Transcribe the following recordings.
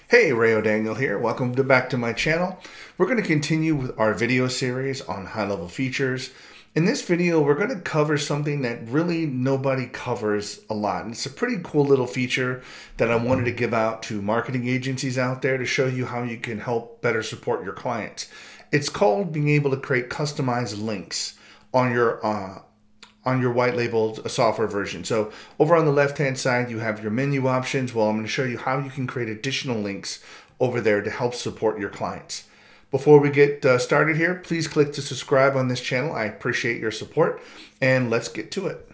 Hey, rayodaniel here. Back to my channel. We're going to continue with our video series on high-level features. In this video, we're going to cover something that really nobody covers a lot. And it's a pretty cool little feature that I wanted to give out to marketing agencies out there to show you how you can help better support your clients. It's called being able to create customized links on your white labeled software version. So over on the left hand side, you have your menu options. Well, I'm going to show you how you can create additional links over there to help support your clients. Before we get started here, please click to subscribe on this channel. I appreciate your support, and let's get to it.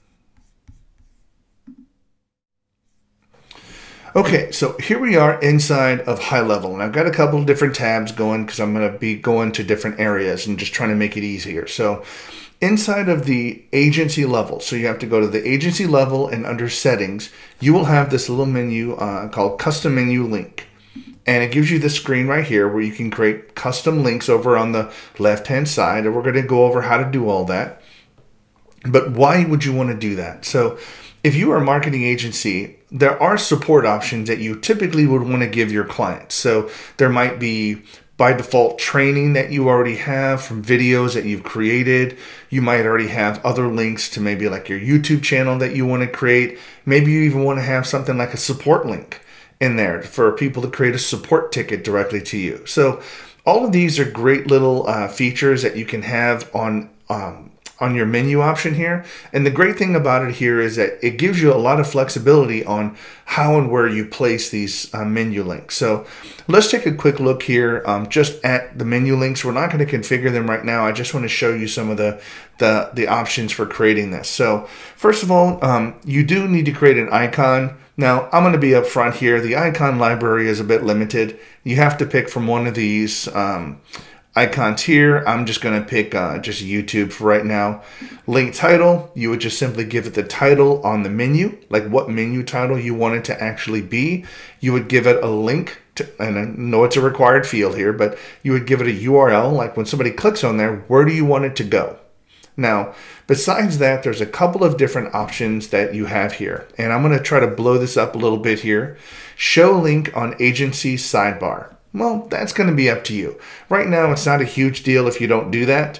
Okay, so here we are inside of Highlevel, and I've got a couple of different tabs going because I'm going to be going to different areas and just trying to make it easier. So inside of the agency level, so you have to go to the agency level, and under settings, you will have this little menu called custom menu link. And it gives you this screen right here where you can create custom links over on the left hand side. And we're going to go over how to do all that. But why would you want to do that? So if you are a marketing agency, there are support options that you typically would want to give your clients. So there might be by default training that you already have from videos that you've created. You might already have other links to maybe like your YouTube channel that you want to create. Maybe you even want to have something like a support link in there for people to create a support ticket directly to you. So all of these are great little features that you can have on your menu option here. And the great thing about it here is that it gives you a lot of flexibility on how and where you place these menu links. So let's take a quick look here just at the menu links. We're not going to configure them right now. I just want to show you some of the options for creating this. So first of all, you do need to create an icon. Now, I'm going to be upfront here. The icon library is a bit limited. You have to pick from one of these icons here. I'm just going to pick just YouTube for right now. Link title, you would just simply give it the title on the menu, like what menu title you want it to actually be. You would give it a link to, and I know it's a required field here, but you would give it a URL, like when somebody clicks on there, where do you want it to go? Now, besides that, there's a couple of different options that you have here. And I'm going to try to blow this up a little bit here. Show link on agency sidebar. Well, that's going to be up to you. Right now, it's not a huge deal if you don't do that.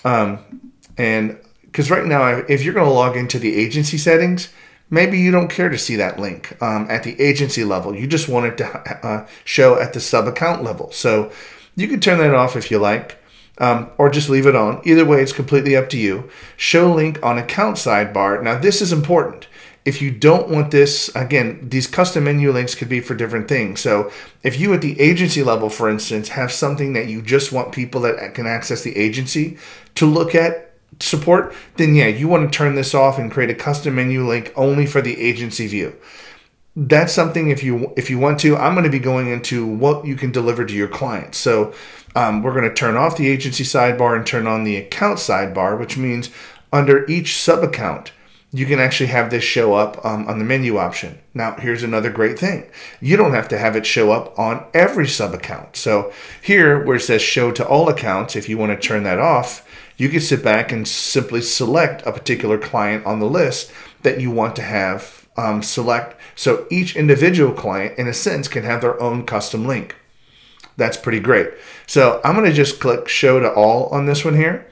And because right now, if you're going to log into the agency settings, maybe you don't care to see that link at the agency level. You just want it to show at the sub-account level. So you can turn that off if you like. Or just leave it on. Either way, it's completely up to you. Show link on account sidebar. Now, this is important. If you don't want this, again, these custom menu links could be for different things. So if you at the agency level, for instance, have something that you just want people that can access the agency to look at support, then yeah, you want to turn this off and create a custom menu link only for the agency view. That's something if you want to. I'm going to be going into what you can deliver to your clients. So we're going to turn off the agency sidebar and turn on the account sidebar, which means under each sub-account, you can actually have this show up on the menu option. Now, here's another great thing. You don't have to have it show up on every sub-account. So here, where it says show to all accounts, if you want to turn that off, you can sit back and simply select a particular client on the list that you want to have select. So each individual client, in a sense, can have their own custom link. That's pretty great. So I'm going to just click show to all on this one here.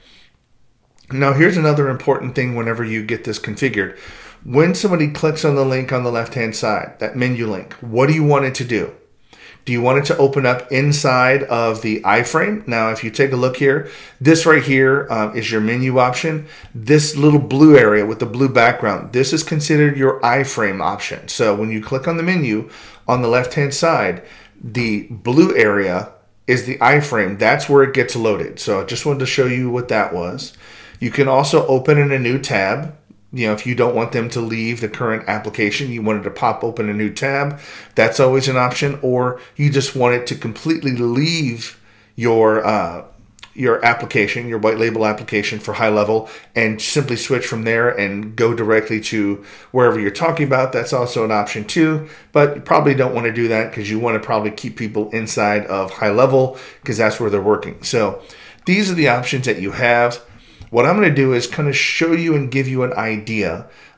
Now here's another important thing whenever you get this configured. When somebody clicks on the link on the left hand side, that menu link, what do you want it to do? Do you want it to open up inside of the iframe? Now if you take a look here, this right here is your menu option. This little blue area with the blue background, this is considered your iframe option. So when you click on the menu on the left hand side, the blue area is the iframe. That's where it gets loaded. So I just wanted to show you what that was. You can also open in a new tab. You know, if you don't want them to leave the current application, you want it to pop open a new tab, that's always an option. Or you just want it to completely leave your application, your white label application for Highlevel, and simply switch from there and go directly to wherever you're talking about. That's also an option too, but you probably don't want to do that because you want to probably keep people inside of Highlevel because that's where they're working. So these are the options that you have. What I'm going to do is kind of show you and give you an idea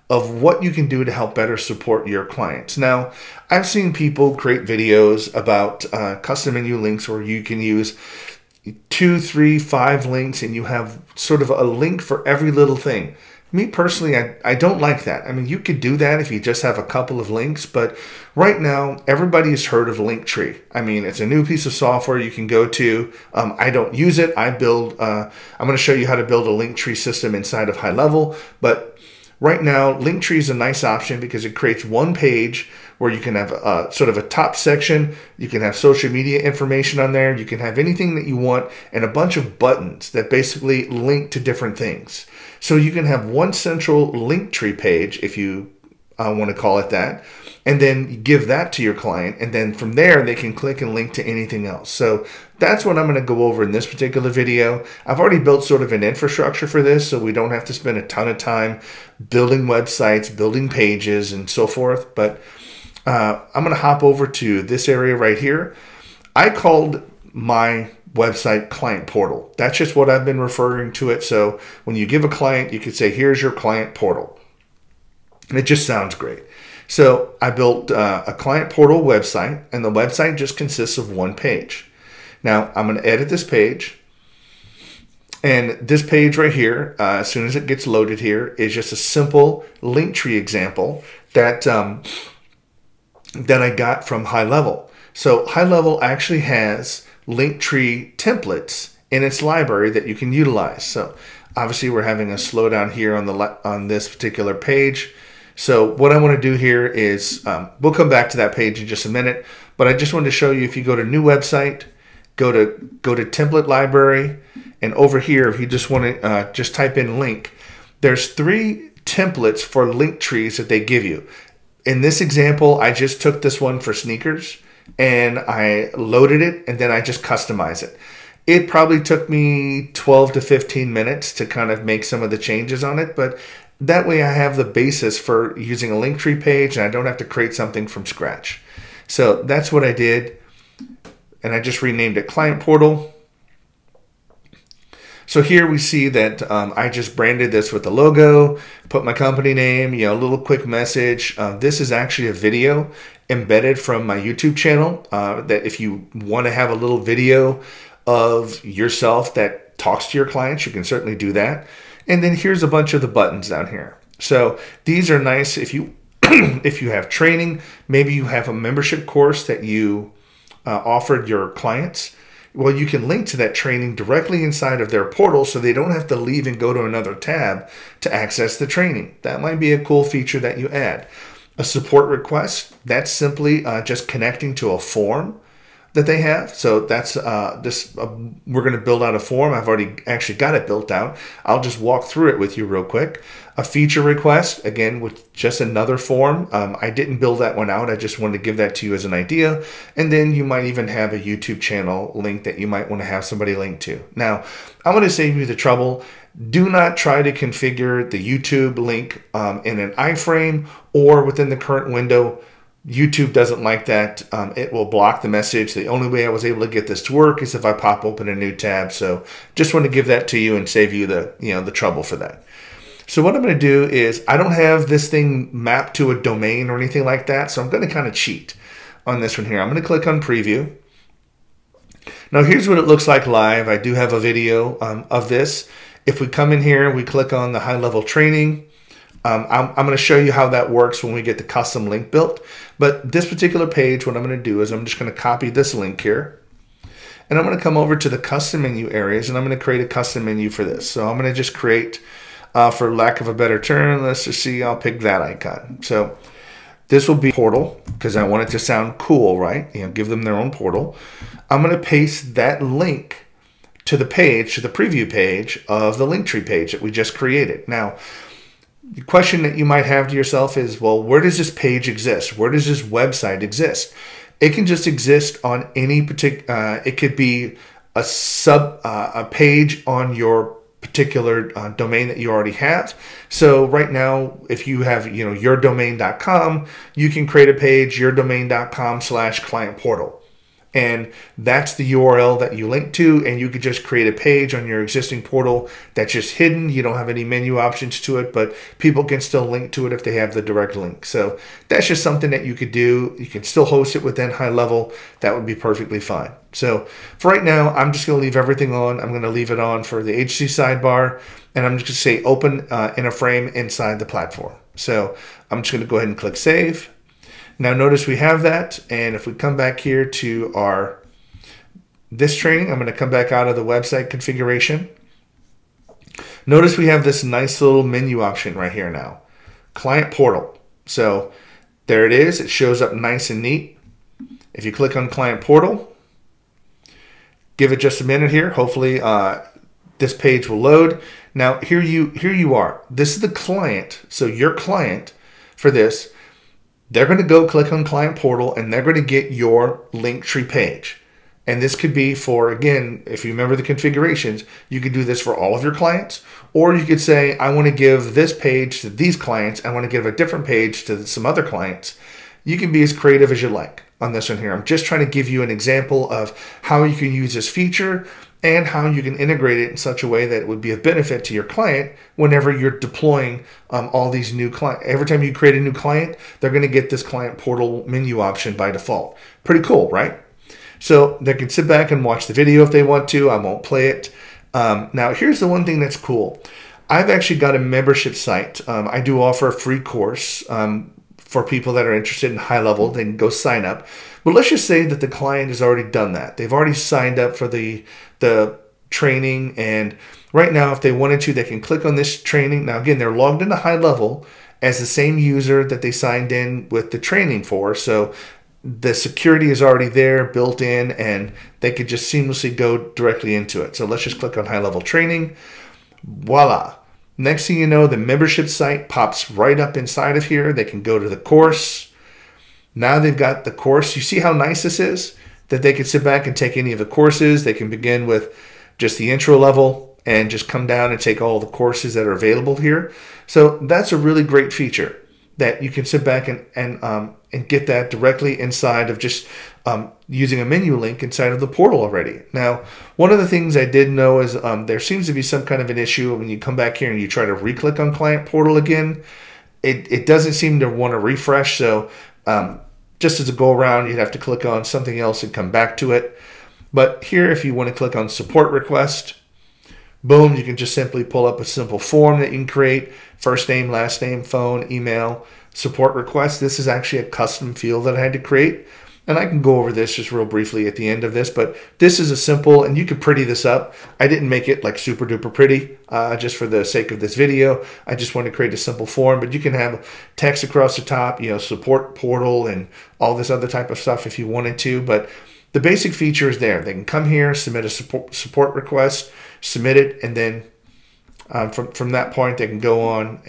of what you can do to help better support your clients. Now, I've seen people create videos about custom menu links where you can use 2, 3, 5 links and you have sort of a link for every little thing. Me personally, I don't like that. I mean, you could do that if you just have a couple of links, but right now, everybody has heard of Linktree. I mean, it's a new piece of software you can go to. I don't use it. I'm going to show you how to build a Linktree system inside of Highlevel, but right now, Linktree is a nice option because it creates one page where you can have sort of a top section. You can have social media information on there. You can have anything that you want and a bunch of buttons that basically link to different things. So you can have one central Linktree page, if you want to call it that, and then give that to your client. And then from there, they can click and link to anything else. So that's what I'm going to go over in this particular video. I've already built sort of an infrastructure for this, so we don't have to spend a ton of time building websites, building pages, and so forth. But I'm going to hop over to this area right here. I called my website client portal. That's just what I've been referring to it. So when you give a client, you could say, here's your client portal. And it just sounds great. So I built a client portal website, and the website just consists of one page. Now I'm going to edit this page. And this page right here, as soon as it gets loaded here, is just a simple Linktree example that I got from Highlevel. So Highlevel actually has Linktree templates in its library that you can utilize. So obviously we're having a slowdown here on this particular page. So what I want to do here is, we'll come back to that page in just a minute, but I just wanted to show you, if you go to new website, go to template library, and over here, if you just want to just type in link, there's 3 templates for Linktrees that they give you. In this example, I just took this one for sneakers and I loaded it, and then I just customize it. It probably took me 12 to 15 minutes to kind of make some of the changes on it, but that way I have the basis for using a Linktree page and I don't have to create something from scratch. So that's what I did, and I just renamed it Client Portal. So here we see that I just branded this with the logo, put my company name, a little quick message. This is actually a video embedded from my YouTube channel, that if you want to have a little video of yourself that talks to your clients, you can certainly do that. And then here's a bunch of the buttons down here. So these are nice if you if you have training, maybe you have a membership course that you offered your clients. Well, you can link to that training directly inside of their portal so they don't have to leave and go to another tab to access the training. That might be a cool feature that you add. A support request, that's simply just connecting to a form that they have. So that's we're going to build out a form. I've already actually got it built out. I'll just walk through it with you real quick. A feature request, again, with just another form. I didn't build that one out. I just wanted to give that to you as an idea. And then you might even have a YouTube channel link that you might want to have somebody link to. Now, I'm going to save you the trouble. Do not try to configure the YouTube link in an iframe or within the current window. YouTube doesn't like that. It will block the message. The only way I was able to get this to work is if I pop open a new tab. So just want to give that to you and save you the trouble for that. So what I'm going to do is, I don't have this thing mapped to a domain or anything like that. So I'm going to kind of cheat on this one here. I'm going to click on preview. Now here's what it looks like live. I do have a video of this. If we come in here and we click on the Highlevel training, I'm going to show you how that works when we get the custom link built. But this particular page, what I'm going to do is I'm just going to copy this link here. And I'm going to come over to the custom menu areas, and I'm going to create a custom menu for this. So I'm going to just create, for lack of a better term, let's just see, I'll pick that icon. So this will be portal, because I want it to sound cool, right? Give them their own portal. I'm going to paste that link to the page, to the preview page of the Linktree page that we just created. Now, the question that you might have to yourself is, well, where does this page exist? Where does this website exist? It can just exist on any particular, it could be a page on your particular domain that you already have. So right now, if you have, yourdomain.com, you can create a page, yourdomain.com/client portal. And that's the URL that you link to, and you could just create a page on your existing portal that's just hidden. You don't have any menu options to it, but people can still link to it if they have the direct link. So that's just something that you could do. You can still host it within Highlevel. That would be perfectly fine. So for right now, I'm just going to leave everything on. I'm going to leave it on for the agency sidebar, and I'm just going to say open in a frame inside the platform. So I'm just going to go ahead and click save. Now notice we have that, and if we come back here to this training, I'm going to come back out of the website configuration. Notice we have this nice little menu option right here now, client portal. So there it is. It shows up nice and neat. If you click on client portal, give it just a minute here. Hopefully this page will load. Now here you are. This is the client. So your client for this, they're going to go click on client portal and they're going to get your Linktree page. And this could be for, again, if you remember the configurations, you could do this for all of your clients, or you could say, I want to give this page to these clients. I want to give a different page to some other clients. You can be as creative as you like on this one here. I'm just trying to give you an example of how you can use this feature and how you can integrate it in such a way that it would be of benefit to your client whenever you're deploying all these new clients. Every time you create a new client, they're going to get this client portal menu option by default. Pretty cool, right? So they can sit back and watch the video if they want to. I won't play it. Now, here's the one thing that's cool. I've actually got a membership site. I do offer a free course for people that are interested in Highlevel. They can go sign up. But let's just say that the client has already done that. They've already signed up for the training, and right now if they wanted to, they can click on this training. Now again, they're logged into Highlevel as the same user that they signed in with the training for, so the security is already there built in and they could just seamlessly go directly into it. So let's just click on Highlevel training. Voila. Next thing you know, the membership site pops right up inside of here. They can go to the course. Now they've got the course. You see how nice this is? That they can sit back and take any of the courses. They can begin with just the intro level and just come down and take all the courses that are available here. So that's a really great feature that you can sit back and get that directly inside of just using a menu link inside of the portal already. Now, one of the things I did know is there seems to be some kind of an issue when you come back here and you try to re-click on client portal again. It doesn't seem to want to refresh, so just as a go around, you'd have to click on something else and come back to it. But here, if you want to click on support request, boom, you can just simply pull up a simple form that you can create. First name, last name, phone, email, support request. This is actually a custom field that I had to create. And I can go over this just real briefly at the end of this, but this is a simple, and you could pretty this up. I didn't make it like super duper pretty just for the sake of this video. I just want to create a simple form, but you can have text across the top, you know, support portal and all this other type of stuff if you wanted to, but the basic feature is there. They can come here, submit a support request, submit it, and then from that point they can go on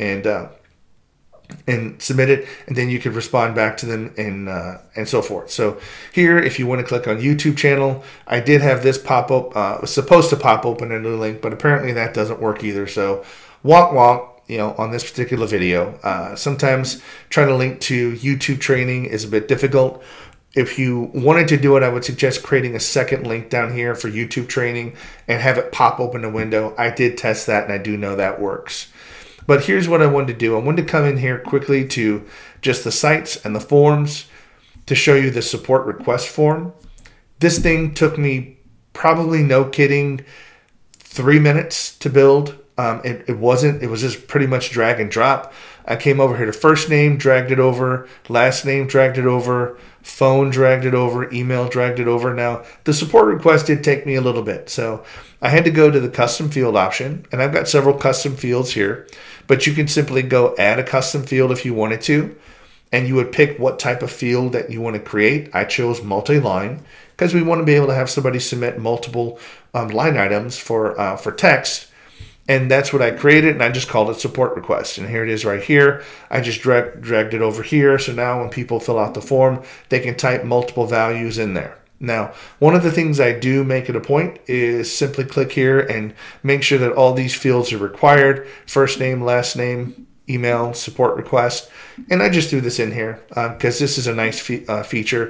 and submit it, and then you could respond back to them and so forth. So here, if you want to click on YouTube channel, I did have this pop up. It was supposed to pop open a new link, but apparently that doesn't work either. So wonk wonk. You know, on this particular video, sometimes trying to link to YouTube training is a bit difficult. If you wanted to do it, I would suggest creating a second link down here for YouTube training and have it pop open a window. I did test that, and I do know that works. But here's what I wanted to do. I wanted to come in here quickly to just the sites and the forms to show you the support request form. This thing took me probably, no kidding, 3 minutes to build. It was just pretty much drag and drop. I came over here to first name, dragged it over, last name, dragged it over, phone, dragged it over, email, dragged it over. Now, the support request did take me a little bit. So I had to go to the custom field option, and I've got several custom fields here, but you can simply go add a custom field if you wanted to, and you would pick what type of field that you want to create. I chose multi-line because we want to be able to have somebody submit multiple line items for text. And that's what I created, and I just called it support request. And here it is right here. I just dragged it over here. So now when people fill out the form, they can type multiple values in there. Now, one of the things I do make it a point is simply click here and make sure that all these fields are required. First name, last name, email, support request. And I just threw this in here because this is a nice feature.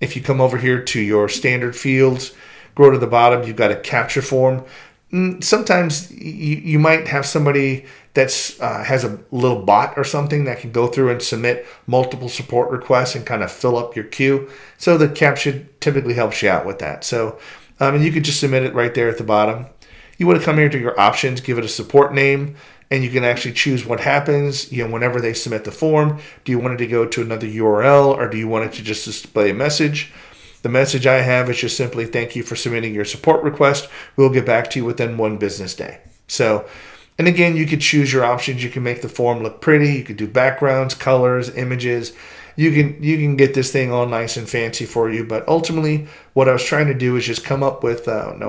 If you come over here to your standard fields, go to the bottom, you've got a capture form. Sometimes you might have somebody that's has a little bot or something that can go through and submit multiple support requests and kind of fill up your queue. So the capture typically helps you out with that. So and you could just submit it right there at the bottom. You want to come here to your options, give it a support name, and you can actually choose what happens, whenever they submit the form. Do you want it to go to another URL, or do you want it to just display a message? The message I have is just simply, thank you for submitting your support request. We'll get back to you within 1 business day. So, and again, you could choose your options. You can make the form look pretty. You could do backgrounds, colors, images. You can get this thing all nice and fancy for you. But ultimately, what I was trying to do is just come up with,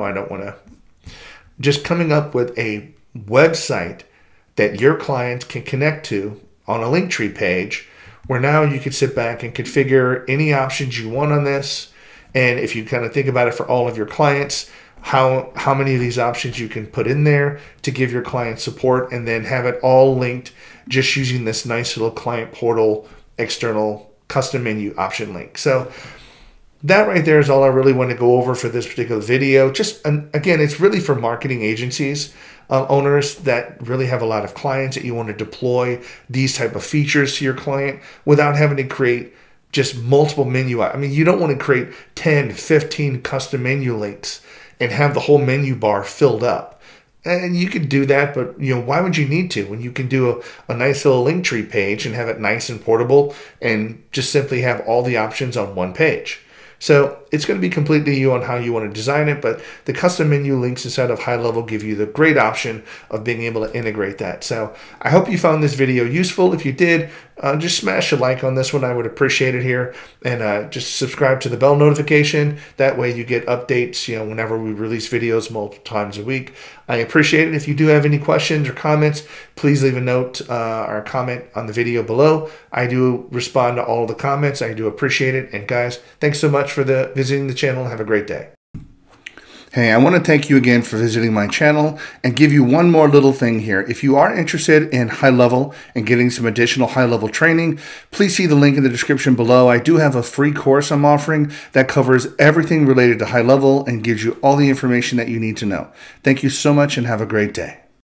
just coming up with a website that your clients can connect to on a Linktree page, where now you can sit back and configure any options you want on this. And if you kind of think about it for all of your clients, how many of these options you can put in there to give your client support, and then have it all linked just using this nice little client portal external custom menu option link. So that right there is all I really want to go over for this particular video. Just, again, it's really for marketing agencies, owners that really have a lot of clients that you want to deploy these type of features to your client without having to create just multiple menu. I mean, you don't want to create 10, 15 custom menu links and have the whole menu bar filled up. And you could do that, but why would you need to when you can do a nice little Linktree page and have it nice and portable and just simply have all the options on one page? So it's going to be completely you on how you want to design it, but the custom menu links inside of Highlevel give you the great option of being able to integrate that. So I hope you found this video useful. If you did, just smash a like on this one. I would appreciate it here. And just subscribe to the bell notification. That way you get updates, whenever we release videos multiple times a week. I appreciate it. If you do have any questions or comments, please leave a note or a comment on the video below. I do respond to all the comments. I do appreciate it. And guys, thanks so much for visiting the channel. Have a great day. Hey, I want to thank you again for visiting my channel and give you one more little thing here. If you are interested in Highlevel and getting some additional high-level training, please see the link in the description below. I do have a free course I'm offering that covers everything related to Highlevel and gives you all the information that you need to know. Thank you so much and have a great day.